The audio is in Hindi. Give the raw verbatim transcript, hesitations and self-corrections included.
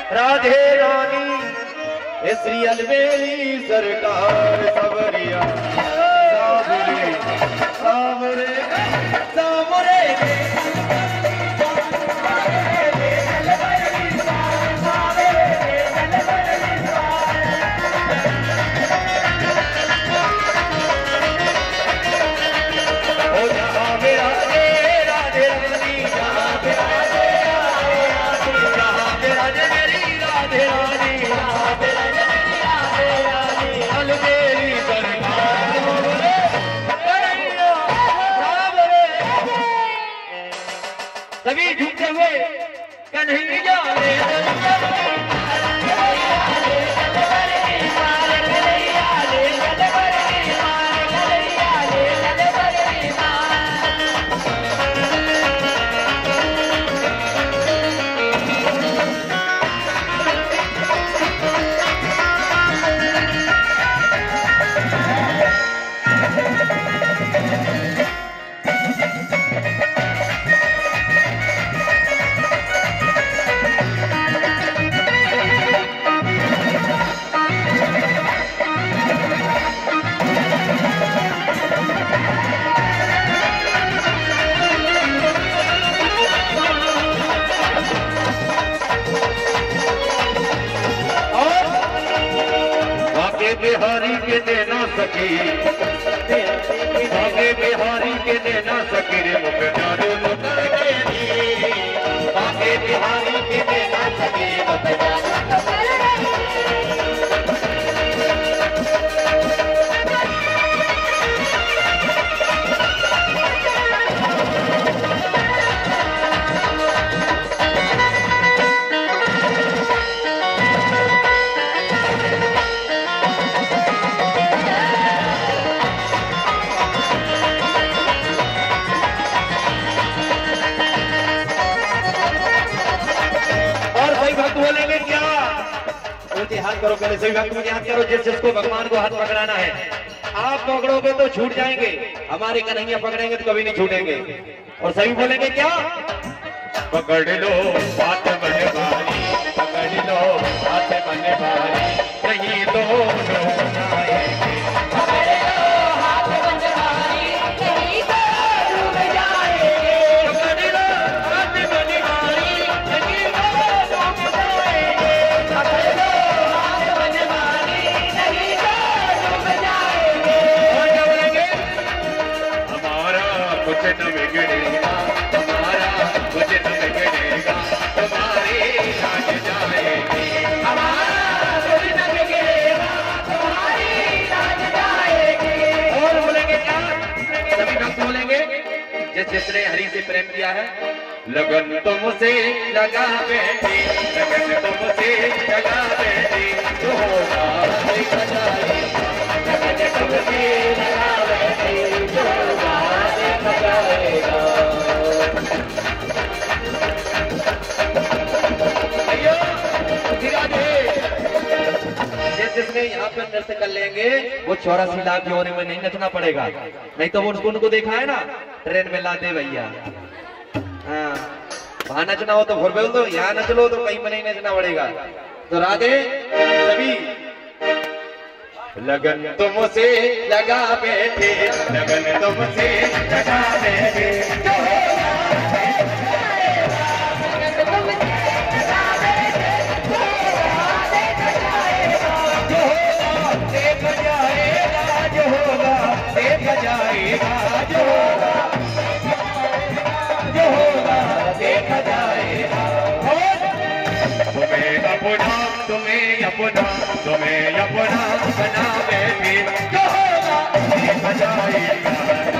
राधे रानी श्री अलबेली सरकार सवरिया सावरे सावरे सावरे सभी झुके हुए कन्हैया बिहारी के देना सकी आगे बिहारी के देना सकी रे मुख जानो मुकर गई आगे बिहारी के देना सकी मुख जानो मुकर बोलेंगे क्या? मुझे हाथ करो पहले सही वक्त मुझे हाथ करो जिस जिसको भगवान को हाथ पकड़ाना है। आप पकड़ोगे तो छूट जाएंगे, हमारे कन्हैया पकड़ेंगे तो कभी नहीं छूटेंगे। और सही बोलेंगे क्या? पकड़ लो बात बने भारी, पकड़ लो बात बने भारी, नहीं तो कुछ न बिगड़ेगा तुम्हारा, कुछ न बिगड़ेगा तुम्हारी राज जाएगी, हमारा कुछ न बिगड़ेगा तुम्हारी राज जाएगी। और बोलेंगे क्या? सभी भक्त बोलेंगे जिस जिसने हरि से प्रेम किया है। लगन तुमसे लगा बेटी, लगन तुमसे लगा बेटी, जो होगा देखा जाएगा, लगन तुमसे लगा बेटी, जो होगा जिसने यहाँ पे नृत्य कर लेंगे वो चौरासी लाख की होने में नहीं नचना पड़ेगा, नहीं तो वो उनको देखा है ना ट्रेन में लाते भैया। हाँ वहां नचना हो तो भोर बोल दो, यहाँ नच लो तो कहीं में नहीं नचना पड़ेगा। तो राधे सभी लगन तुमसे लगा बैठे, लगन तुमसे लगा बैठे, जो होगा देखा जाएगा, जो होगा देखा जाएगा, जो होगा जो होगा देखा जाएगा। तुम्हें अपना तुम्हें अपना तुम्हें अपना बना बैठे, जो होगा देखा जाएगा।